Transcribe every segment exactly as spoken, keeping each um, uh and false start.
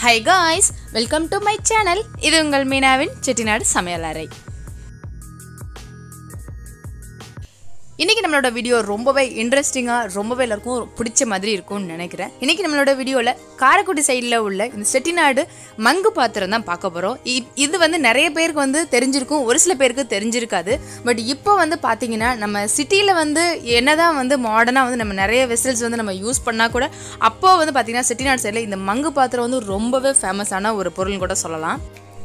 Hi guys, welcome to my channel. இது உங்கள் மீனாவின் செட்டிநாடு சமையலறை. இன்னைக்கு நம்மளோட வீடியோ ரொம்பவே இன்ட்ரெஸ்டிங்கா ரொம்பவே எல்லாருக்கும் பிடிச்ச மாதிரி இருக்கும்னு நினைக்கிறேன். இன்னைக்கு நம்மளோட வீடியோல காரைக்குடி சைடுல உள்ள இந்த செட்டிநாடு மங்கு பாத்திரம் தான் பார்க்க போறோம். இது வந்து நிறைய பேருக்கு வந்து தெரிஞ்சிருக்கும், ஒரு சில பேருக்கு தெரிஞ்சிருக்காது. பட் இப்போ வந்து பாத்தீங்கன்னா நம்ம சிட்டில வந்து என்னதான் வந்து மாடர்னா வந்து நம்ம நிறைய வெசல்ஸ் வந்து நம்ம யூஸ் பண்ணா கூட அப்போ வந்து பாத்தீங்கன்னா செட்டிநாடு சைடுல இந்த மங்கு பாத்திரம் வந்து ரொம்பவே ஃபேமஸான ஒரு பொருள் கூட சொல்லலாம்.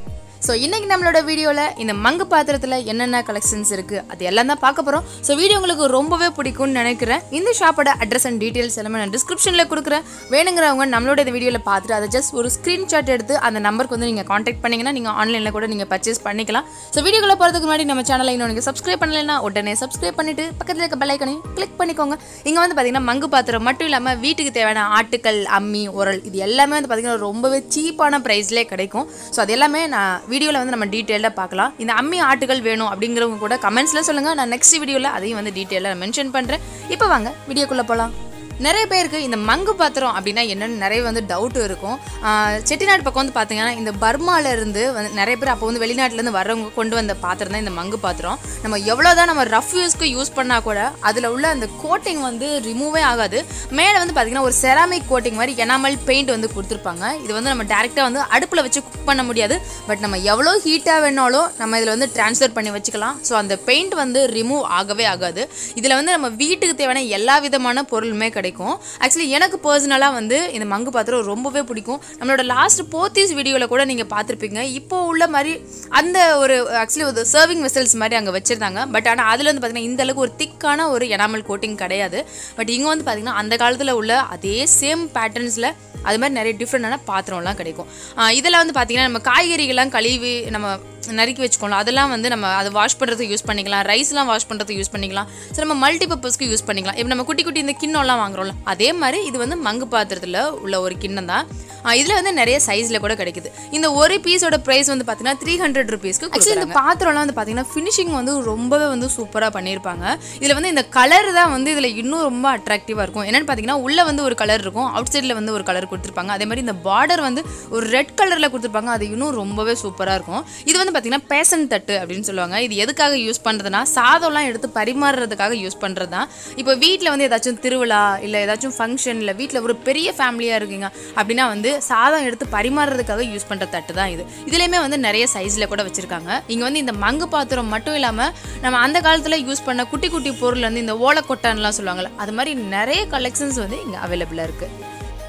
ஸோ இன்றைக்கி நம்மளோட வீடியோவில் இந்த மங்கு பாத்திரத்தில் என்னென்ன கலெக்ஷன்ஸ் இருக்குது அது எல்லாம் தான் பார்க்க போகிறோம். ஸோ வீடியோ உங்களுக்கு ரொம்பவே பிடிக்கும்னு நினைக்கிறேன். இந்த ஷாப்போட அட்ரஸ் அண்ட் டீட்டெயில்ஸ் எல்லாமே நான் டிஸ்கிரிப்ஷனில் கொடுக்குறேன். வேணுங்கிறவங்க நம்மளோட இந்த வீடியோவில் பார்த்துட்டு அதை ஜஸ்ட் ஒரு ஸ்க்ரீன்ஷாட் எடுத்து அந்த நம்பருக்கு வந்து நீங்கள் காண்டாக்ட் பண்ணிங்கன்னா நீங்கள் ஆன்லைனில் கூட நீங்கள் பர்ச்சேஸ் பண்ணிக்கலாம். ஸோ வீடியோக்குள்ளே போகிறதுக்கு முன்னாடி நம்ம சேனலை இன்னும் நீங்கள் சப்ஸ்கிரைப் பண்ணலைன்னா உடனே சப்ஸ்கிரைப் பண்ணிவிட்டு பக்கத்தில் இருக்க பெல் ஐக்கானையும் கிளிக் பண்ணிக்கோங்க. இங்கே வந்து பார்த்திங்கன்னா மங்கு பாத்திரம் மட்டும் இல்லாமல் வீட்டுக்கு தேவையான ஆட்டுக்கல், அம்மி, உரல் இது எல்லாமே வந்து பார்த்திங்கன்னா ரொம்பவே சீப்பான ப்ரைஸ்லேயே கிடைக்கும். ஸோ அது எல்லாமே நான் வீடியோவில் வந்து நம்ம டீட்டெயிலாக பார்க்கலாம். இந்த அம்மி ஆட்டுகள் வேணும் அப்படிங்கிறவங்க கூட கமெண்ட்ஸில் சொல்லுங்கள். நான் நெக்ஸ்ட் வீடியோவில் அதையும் வந்து டீட்டெயிலாக மென்ஷன் பண்ணுறேன். இப்போ வாங்க வீடியோக்குள்ளே போகலாம். நிறைய பேருக்கு இந்த மங்கு பாத்திரம் அப்படின்னா என்னென்னு நிறைய வந்து டவுட் இருக்கும். செட்டிநாடு பக்கம் வந்து பார்த்தீங்கன்னா இந்த பர்மாவிலேருந்து வந்து நிறைய பேர் அப்போ வந்து வெளிநாட்டிலேருந்து வர்றவங்க கொண்டு வந்த பாத்திரம் தான் இந்த மங்கு பாத்திரம். நம்ம எவ்வளோதான் நம்ம ரஃப் யூஸ்க்கு யூஸ் பண்ணால் கூட அதில் உள்ள அந்த கோட்டிங் வந்து ரிமூவே ஆகாது. மேலே வந்து பார்த்திங்கன்னா ஒரு செராமிக் கோட்டிங் மாதிரி எனாமல் பெயிண்ட் வந்து கொடுத்துருப்பாங்க. இது வந்து நம்ம டேரெக்டாக வந்து அடுப்பில் வச்சு குக் பண்ண முடியாது. பட் நம்ம எவ்வளோ ஹீட்டாக வேணாலும் நம்ம இதில் வந்து ட்ரான்ஸ்ஃபர் பண்ணி வச்சுக்கலாம். ஸோ அந்த பெயிண்ட் வந்து ரிமூவ் ஆகவே ஆகாது. இதில் வந்து நம்ம வீட்டுக்கு தேவையான எல்லா விதமான பொருளுமே கிடைக்கும். ஆக்சுவலி எனக்கு பர்சனலாக வந்து இந்த மங்கு பாத்திரம் ரொம்பவே பிடிக்கும். நம்மளோட லாஸ்ட் போத்தீஸ் வீடியோவில் கூட நீங்கள் பார்த்துருப்பீங்க. இப்போ உள்ள மாதிரி அந்த ஒரு ஆக்சுவலி ஒரு சர்விங் வெசல்ஸ் மாதிரி அங்கே வச்சுருந்தாங்க. பட் ஆனால் அதில் வந்து பார்த்திங்கன்னா இந்த அளவுக்கு ஒரு திக்கான ஒரு எனாமல் கோட்டிங் கிடையாது. பட் இங்கே வந்து பார்த்திங்கன்னா அந்த காலத்தில் உள்ள அதே சேம் பேட்டர்ன்ஸில் அது மாதிரி நிறைய டிஃப்ரெண்டான பாத்திரம்லாம் கிடைக்கும். இதெல்லாம் வந்து பார்த்திங்கன்னா நம்ம காய்கறிகள்லாம் கழுவி நம்ம நறுக்கி வச்சுக்கோலாம். அதெல்லாம் வந்து நம்ம அதை வாஷ் பண்ணுறதுக்கு யூஸ் பண்ணிக்கலாம். ரைஸ்லாம் வாஷ் பண்ணுறதுக்கு யூஸ் பண்ணிக்கலாம். ஸோ நம்ம மல்டிபர்பஸ்க்கு யூஸ் பண்ணிக்கலாம். இப்போ நம்ம குட்டி குட்டி இந்த கிண்ணம்லாம் வாங்குறோம்ல அதே மாதிரி இது வந்து மங்கு பாத்திரத்தில் உள்ள ஒரு கிண்ணம் தான். இதில் வந்து நிறைய சைஸில் கூட கிடைக்குது. இந்த ஒரு பீஸோட ப்ரைஸ் வந்து பார்த்தீங்கன்னா த்ரீ ஹண்ட்ரட் ருபீஸ்க்கு. ஆக்சுவலி இந்த பாத்திரம்லாம் வந்து பார்த்தீங்கன்னா ஃபினிஷிங் வந்து ரொம்பவே வந்து சூப்பராக பண்ணியிருப்பாங்க. இதில் வந்து இந்த கலர் தான் வந்து இதில் இன்னும் ரொம்ப அட்ராக்டிவாக இருக்கும். என்னென்னு பார்த்தீங்கன்னா உள்ளே வந்து ஒரு கலர் இருக்கும், அவுட் சைடில் வந்து ஒரு கலர் கொடுத்துருப்பாங்க. அதே மாதிரி இந்த பார்டர் வந்து ஒரு ரெட் கலரில் கொடுத்துருப்பாங்க. அது இன்னும் ரொம்பவே சூப்பராக இருக்கும். இது வந்து பார்த்தீங்கன்னா பேசன் தட்டு அப்படின்னு சொல்லுவாங்க. இது எதுக்காக யூஸ் பண்ணுறதுனா சாதம்லாம் எடுத்து பரிமாறுறதுக்காக யூஸ் பண்ணுறது தான். இப்போ வீட்டில் வந்து ஏதாச்சும் திருவிழா இல்லை ஏதாச்சும் ஃபங்க்ஷன் இல்லை வீட்டில் ஒரு பெரிய ஃபேமிலியாக இருக்கீங்க அப்படின்னா வந்து சாதம் எடுத்து பரிமாறுறதுக்காக யூஸ் பண்ணுற தட்டு தான் இது. இதுலேயுமே வந்து நிறைய சைஸில் கூட வச்சுருக்காங்க. இங்கே வந்து இந்த மங்கு பாத்திரம் மட்டும் இல்லாமல் நம்ம அந்த காலத்தில் யூஸ் பண்ண குட்டி குட்டி பொருள் வந்து இந்த ஓலைக்கொட்டான்லாம் சொல்லுவாங்கள்ல அது மாதிரி நிறைய கலெக்ஷன்ஸ் வந்து இங்கே அவைலபிளாக இருக்குது.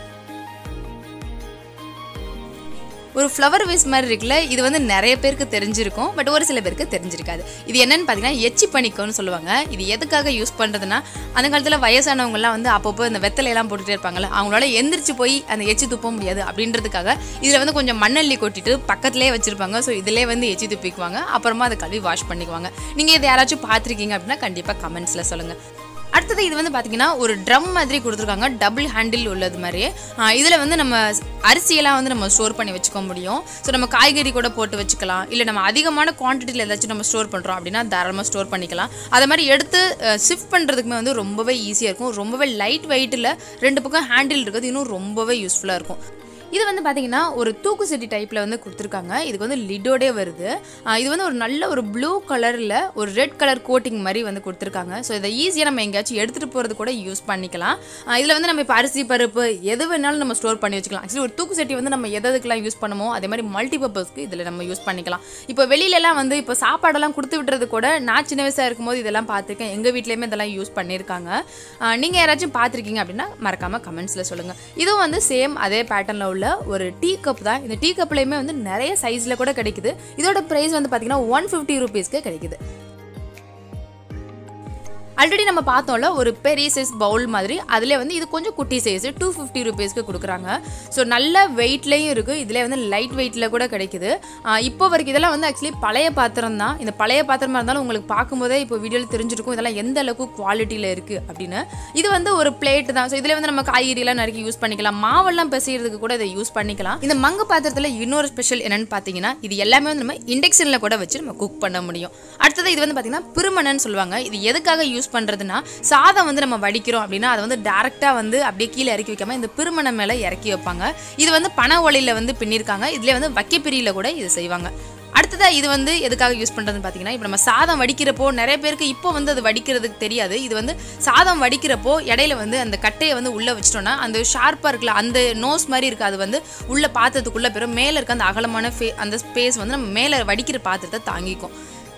ஒரு ஃப்ளவர் வேஸ் மாதிரி இருக்குல்ல, இது வந்து நிறைய பேருக்கு தெரிஞ்சிருக்கும். பட் ஒரு சில பேருக்கு தெரிஞ்சிருக்காது. இது என்னன்னு பார்த்தீங்கன்னா எச்சி பனிக்கோன்னு சொல்லுவாங்க. இது எதுக்காக யூஸ் பண்ணுறதுன்னா அந்த காலத்தில் வயசானவங்கலாம் வந்து அப்பப்போ இந்த வெத்தலையெல்லாம் போட்டுகிட்டே இருப்பாங்கள்ல, அவங்களால எந்திரிச்சு போய் அந்த எச்சி துப்ப முடியாது அப்படின்றதுக்காக இதில் வந்து கொஞ்சம் மண்ணள்ளி கொட்டிட்டு பக்கத்துலேயே வச்சுருப்பாங்க. ஸோ இதிலே வந்து எச்சி துப்பிக்குவாங்க. அப்புறமா அதை கழுவி வாஷ் பண்ணிக்குவாங்க. நீங்கள் இதை யாராச்சும் பார்த்துருக்கீங்க அப்படின்னா கண்டிப்பாக கமெண்ட்ஸில் சொல்லுங்கள். அடுத்தது இது வந்து பார்த்தீங்கன்னா ஒரு ட்ரம் மாதிரி கொடுத்துருக்காங்க, டபுள் ஹேண்டில் உள்ளது மாதிரி. இதில் வந்து நம்ம அரிசியெல்லாம் வந்து நம்ம ஸ்டோர் பண்ணி வச்சுக்க முடியும். ஸோ நம்ம காய்கறி கூட போட்டு வச்சுக்கலாம். இல்லை நம்ம அதிகமான குவான்டிட்டியில் ஏதாச்சும் நம்ம ஸ்டோர் பண்ணுறோம் அப்படின்னா தாராளமாக ஸ்டோர் பண்ணிக்கலாம். அதை மாதிரி எடுத்து ஷிஃப்ட் பண்ணுறதுக்குமே வந்து ரொம்பவே ஈஸியாக இருக்கும். ரொம்பவே லைட் வெயிட்டில் ரெண்டு பக்கம் ஹேண்டில் இருக்குது, இன்னும் ரொம்பவே யூஸ்ஃபுல்லாக இருக்கும். இது வந்து பார்த்தீங்கன்னா ஒரு தூக்கு செட்டி டைப்பில் வந்து கொடுத்துருக்காங்க. இதுக்கு வந்து லிடோடே வருது. இது வந்து ஒரு நல்ல ஒரு ப்ளூ கலரில் ஒரு ரெட் கலர் கோட்டிங் மாதிரி வந்து கொடுத்துருக்காங்க. ஸோ இதை ஈஸியாக நம்ம எங்கேயாச்சும் எடுத்துகிட்டு போகிறது கூட யூஸ் பண்ணிக்கலாம். இதில் வந்து நம்ம இப்போ அரிசி பருப்பு எது வேணாலும் நம்ம ஸ்டோர் பண்ணி வச்சுக்கலாம். ஆக்சுவலி ஒரு தூக்கு செட்டி வந்து நம்ம எதுக்கெல்லாம் யூஸ் பண்ணுமோ அதே மாதிரி மல்டிபர்பஸ்க்கு இதில் நம்ம யூஸ் பண்ணிக்கலாம். இப்போ வெளியிலலாம் வந்து இப்போ சாப்பாடெல்லாம் கொடுத்து விட்டுறது கூட நான் சின்ன வயசாக இருக்கும்போது இதெல்லாம் பார்த்துருக்கேன். எங்கள் வீட்லேயுமே இதெல்லாம் யூஸ் பண்ணியிருக்காங்க. நீங்கள் யாராச்சும் பார்த்துருக்கீங்க அப்படின்னா மறக்காமல் கமெண்ட்ஸில் சொல்லுங்கள். இதுவும் வந்து சேம் அதே பேட்டர்னில் உள்ள ஒரு டீ கப் தான். இந்த டீ கப்லயுமே வந்து நிறைய சைஸ்ல கூட கிடைக்குது. இதோட பிரைஸ் வந்து பாத்தீங்கன்னா ஒன் பிப்டி ருபீஸ்க்கு கிடைக்குது. ஆல்ரெடி நம்ம பார்த்தோம்ல ஒரு பெரிய சைஸ் பவுல் மாதிரி, அதில் வந்து இது கொஞ்சம் குட்டி சைஸ் டூ ஃபிஃப்டி ருபீஸ்க்கு கொடுக்குறாங்க. ஸோ நல்ல வெயிட்லேயும் இருக்குது. இதில் வந்து லைட் வெயிட்டில் கூட கிடைக்குது. இப்போ வரைக்கும் இதெல்லாம் வந்து ஆக்சுவலி பழைய பாத்திரம் தான். இந்த பழைய பாத்திரமாக இருந்தாலும் உங்களுக்கு பார்க்கும்போதே இப்போ வீடியோவில் தெரிஞ்சிருக்கும் இதெல்லாம் எந்த அளவுக்கு குவாலிட்டியில் இருக்குது அப்படின்னு. இது வந்து ஒரு பிளேட் தான். ஸோ இதில் வந்து நம்ம காய்கறிலாம் நறுக்கி யூஸ் பண்ணிக்கலாம். மாவெல்லாம் பிசைறதுக்கு கூட இதை யூஸ் பண்ணிக்கலாம். இந்த மங்கு பாத்திரத்தில் இன்னொரு ஸ்பெஷல் என்னென்னு பார்த்தீங்கன்னா இது எல்லாமே வந்து நம்ம இண்டக்ஷனில் கூட வச்சு நம்ம குக் பண்ண முடியும். அடுத்தது இது வந்து பார்த்தீங்கன்னா பிருமணன்னு சொல்லுவாங்க. இது எதுக்காக யூஸ் யூஸ் பண்ணுறதுனா சாதம் வந்து நம்ம வடிக்கிறோம் அப்படின்னா அதை வந்து டேரெக்டாக வந்து அப்படியே கீழே இறக்கி வைக்காமல் இந்த பிருமணை மேலே இறக்கி வைப்பாங்க. இது வந்து பனை ஓலையில் வந்து பின்னிருக்காங்க. இதில் வந்து வைக்கப்பிரியில் கூட இது செய்வாங்க. அடுத்ததா இது வந்து எதுக்காக யூஸ் பண்ணுறதுன்னு பார்த்தீங்கன்னா, இப்போ நம்ம சாதம் வடிக்கிறப்போ நிறைய பேருக்கு இப்போ வந்து அது வடிக்கிறதுக்கு தெரியாது. இது வந்து சாதம் வடிக்கிறப்போ இடையில வந்து அந்த கட்டையை வந்து உள்ளே வச்சிட்டோன்னா அந்த ஷார்ப்பாக இருக்குல்ல அந்த நோஸ் மாதிரி இருக்குது, அது வந்து உள்ள பாத்திரத்துக்குள்ளே பெரும் மேலே இருக்க அந்த அகலமான ஃபே அந்த ஸ்பேஸ் வந்து நம்ம மேலே வடிக்கிற பாத்திரத்தை தாங்கிக்கும்.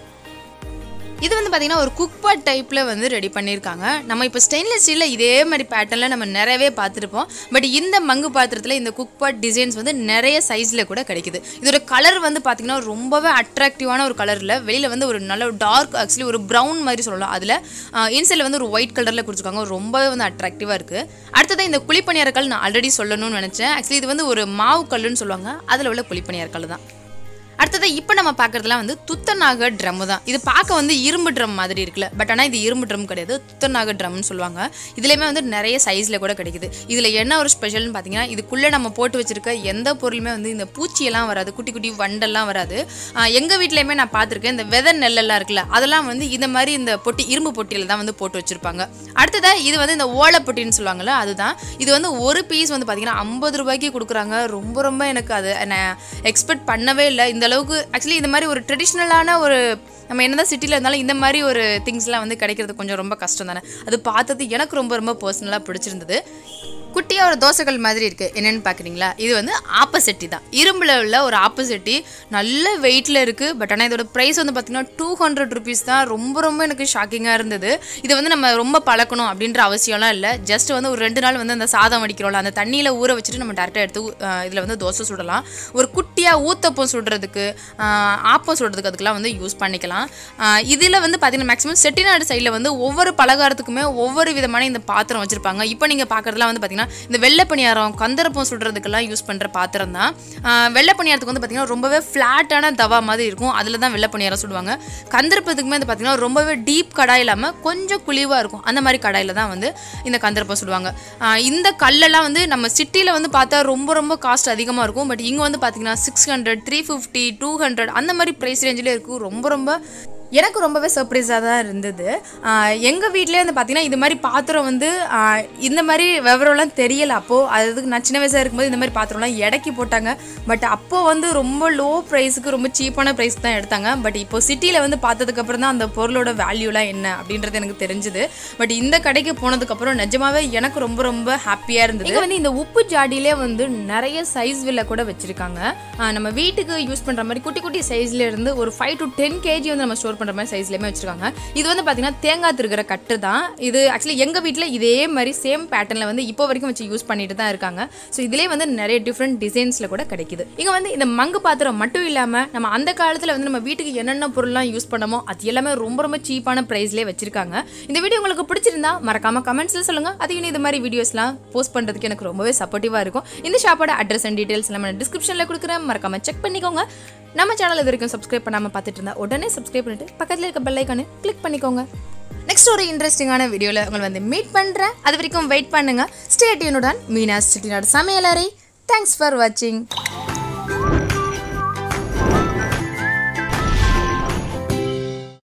இது வந்து பார்த்தீங்கன்னா ஒரு குக்பாட் டைப்பில் வந்து ரெடி பண்ணியிருக்காங்க. நம்ம இப்போ ஸ்டெயின்லெஸ் ஸ்டீலில் இதே மாதிரி பேட்டர்னில் நம்ம நிறையவே பார்த்துருப்போம். பட் இந்த மங்கு பாத்திரத்தில் இந்த குக்பாட் டிசைன்ஸ் வந்து நிறைய சைஸில் கூட கிடைக்குது. இதோட கலர் வந்து பார்த்தீங்கன்னா ரொம்பவே அட்ராக்டிவான ஒரு கலரில் வெளியில் வந்து ஒரு நல்ல டார்க் ஆக்சுவலி ஒரு ப்ரௌன் மாதிரி சொல்லலாம். அதில் இன்சைடில் வந்து ஒரு ஒயிட் கலரில் கொடுத்துருக்காங்க. ரொம்பவே வந்து அட்ராக்டிவாக இருக்குது. அடுத்தது இந்த குழிப்பணியாரக்கல் நான் ஆல்ரெடி சொல்லணும்னு நினச்சேன். ஆக்சுவலி இது வந்து ஒரு மாவு கல்லுன்னு சொல்லுவாங்க. அதில் உள்ள குழிப்பணியாரக்கல் தான். அடுத்தது இப்போ நம்ம பார்க்குறதுலாம் வந்து துத்தநாக ட்ரம்மு தான். இது பார்க்க வந்து இரும்பு ட்ரம் மாதிரி இருக்குல்ல, பட் ஆனால் இது இரும்பு ட்ரம் கிடையாது, துத்தநாக ட்ரம்னு சொல்லுவாங்க. இதுலேயுமே வந்து நிறைய சைஸில் கூட கிடைக்குது. இதில் என்ன ஒரு ஸ்பெஷல்னு பார்த்தீங்கன்னா, இதுக்குள்ளே நம்ம போட்டு வச்சிருக்க எந்த பொருளுமே வந்து இந்த பூச்சியெல்லாம் வராது, குட்டி குட்டி வண்டெல்லாம் வராது. எங்கள் வீட்லேயுமே நான் பார்த்துருக்கேன், இந்த வெதை நெல்லெல்லாம் இருக்குல்ல அதெல்லாம் வந்து இந்த மாதிரி இந்த பொட்டி இரும்பு பொட்டியில் தான் வந்து போட்டு வச்சுருப்பாங்க. அடுத்ததாக இது வந்து இந்த ஓலை பொட்டின்னு சொல்லுவாங்கள்ல, அதுதான். இது வந்து ஒரு பீஸ் வந்து பார்த்தீங்கன்னா ஐம்பது ரூபாய்க்கு கொடுக்குறாங்க. ரொம்ப ரொம்ப எனக்கு அது நான் எக்ஸ்பெக்ட் பண்ணவே இல்லை. இந்த அளவுக்கு ஆக்சுவலி இந்த மாதிரி ஒரு ட்ரெடிஷ்னலான ஒரு நம்ம என்னதான் சிட்டியில் இருந்தாலும் இந்த மாதிரி ஒரு திங்ஸ்லாம் வந்து கிடைக்கிறது கொஞ்சம் ரொம்ப கஷ்டம் தானே. அது பார்த்தது எனக்கு ரொம்ப ரொம்ப பர்சனலாக பிடிச்சிருந்தது. குட்டியாக ஒரு தோசைகள் மாதிரி இருக்குது. என்னென்னு பார்க்குறீங்களா, இது வந்து ஆப்பசெட்டி தான். இரும்பில் உள்ள ஒரு ஆப்பசெட்டி நல்ல வெயிட்டில் இருக்குது. பட் ஆனால் இதோட ப்ரைஸ் வந்து பார்த்திங்கன்னா டூ ஹண்ட்ரட் ருபீஸ் தான். ரொம்ப ரொம்ப எனக்கு ஷாக்கிங்காக இருந்தது. இது வந்து நம்ம ரொம்ப பழக்கணும் அப்படின்ற அவசியம்லாம் இல்லை. ஜஸ்ட் வந்து ஒரு ரெண்டு நாள் வந்து அந்த சாதம் வடிக்கிறோம்ல அந்த தண்ணியில் ஊற வச்சுட்டு நம்ம டேரெக்டாக எடுத்து இதில் வந்து தோசை சுடலாம். ஒரு குட்டியாக ஊத்தப்பம் சுடுறதுக்கு ஆப்பம் சுடுறதுக்கு அதுக்கெலாம் வந்து யூஸ் பண்ணிக்கலாம். இதில் வந்து பார்த்திங்கன்னா மேக்ஸிமம் செட்டிநாடு சைடில் வந்து ஒவ்வொரு பலகாரத்துக்குமே ஒவ்வொரு விதமான இந்த பாத்திரம் வச்சுருப்பாங்க. இப்போ நீங்கள் பார்க்குறதுலாம் வந்து பார்த்திங்கன்னா இந்த வெள்ளை பணியாரம் கந்தரப்பம் சுடுறதுக்கெல்லாம் யூஸ் பண்ணுற பாத்திரம் தான். வெள்ளை பணியாரத்துக்கு வந்து பார்த்திங்கன்னா ரொம்பவே ஃப்ளாட்டான தவா மாதிரி இருக்கும். அதில் தான் வெள்ளை பணியாரம் சுடுவாங்க. கந்தரப்பத்துக்குமே வந்து பார்த்திங்கன்னா ரொம்பவே டீப் கடாய் இல்லாமல் கொஞ்சம் குழிவாக இருக்கும். அந்த மாதிரி கடாயில் தான் வந்து இந்த கந்தரப்பம் சுடுவாங்க. இந்த கல்லெல்லாம் வந்து நம்ம சிட்டியில் வந்து பார்த்தா ரொம்ப ரொம்ப காஸ்ட் அதிகமாக இருக்கும். பட் இங்கே வந்து பார்த்திங்கன்னா six hundred three fifty two hundred அந்த மாதிரி ப்ரைஸ் ரேஞ்சிலே இருக்கும். ரொம்ப ரொம்ப எனக்கு ரொம்பவே சர்ப்ரைஸாக தான் இருந்தது. எங்கள் வீட்டிலே வந்து பார்த்திங்கன்னா இது மாதிரி பாத்திரம் வந்து இந்த மாதிரி விவரம்லாம் தெரியலை. அப்போது அதுக்கு நான் சின்ன வயசாக இருக்கும்போது இந்த மாதிரி பாத்திரம்லாம் எடைக்கு போட்டாங்க. பட் அப்போது வந்து ரொம்ப லோ ப்ரைஸுக்கு ரொம்ப சீப்பான ப்ரைஸ்க்கு தான் எடுத்தாங்க. பட் இப்போ சிட்டியில் வந்து பார்த்ததுக்கப்புறம் தான் அந்த பொருளோட வேல்யூலாம் என்ன அப்படின்றது எனக்கு தெரிஞ்சுது. பட் இந்த கடைக்கு போனதுக்கப்புறம் நிஜமாவே எனக்கு ரொம்ப ரொம்ப ஹாப்பியாக இருந்தது. இங்கே வந்து இந்த உப்பு ஜாடியிலே வந்து நிறைய சைஸ் வில்ல கூட வச்சுருக்காங்க. நம்ம வீட்டுக்கு யூஸ் பண்ணுற மாதிரி குட்டி குட்டி சைஸ்ல இருந்து ஒரு ஃபைவ் டு டென் கேஜி வந்து நம்ம ஸ்டோர் பண்ணுற மாதிரி சைஸ்லேயுமே வச்சுருக்காங்க. இது வந்து பார்த்தீங்கன்னா தேங்காய் திருகிற கட்டு தான். இது ஆக்சுவலி எங்கள் வீட்டில் இதே மாதிரி சேம் பேட்டர்னில் வந்து இப்போ வரைக்கும் வச்சு யூஸ் பண்ணிட்டு தான் இருக்காங்க. ஸோ இதிலே வந்து நிறைய டிஃப்ரெண்ட் டிசைன்ஸில் கூட கிடைக்குது. இங்கே வந்து இந்த மங்கு பாத்திரம் மட்டும் இல்லாமல் நம்ம அந்த காலத்தில் வந்து நம்ம வீட்டுக்கு என்னென்ன பொருள்லாம் யூஸ் பண்ணமோ அது எல்லாமே ரொம்ப ரொம்ப சீப்பான ப்ரைஸ்லேயே வச்சிருக்காங்க. இந்த வீடியோ உங்களுக்கு பிடிச்சிருந்தா மறக்காம கமெண்ட்ஸில் சொல்லுங்கள். அதையும் இது மாதிரி வீடியோஸ்லாம் போஸ்ட் பண்ணுறதுக்கு எனக்கு ரொம்பவே சப்போர்ட்டிவாக இருக்கும். இந்த ஷாப்போட அட்ரஸ் அண்ட் டீட்டெயில்ஸ் நம்ம டிஸ்கிரிப்ஷனில் கொடுக்குறேன். மறக்காம செக் பண்ணிக்கோங்க. நம்ம சேனல் இது வரைக்கும் சப்ஸ்கிரைப் பண்ணாமல் பார்த்துட்டு இருந்தா உடனே சப்ஸ்கிரைப் பண்ணிட்டு பக்கத்தில் இருக்க பெல் ஐகானை கிளிக் பண்ணிக்கோங்க. நெக்ஸ்ட் ஒரு இன்ட்ரெஸ்டிங்கான வீடியோவில் உங்களை வந்து மீட் பண்ணுறேன். அது வரைக்கும் வெயிட் பண்ணுங்க. ஸ்டே டியூனுடன் மீனாஸ் செட்டிநாடு சமையலறை. தேங்க்ஸ் ஃபார் வாட்சிங்.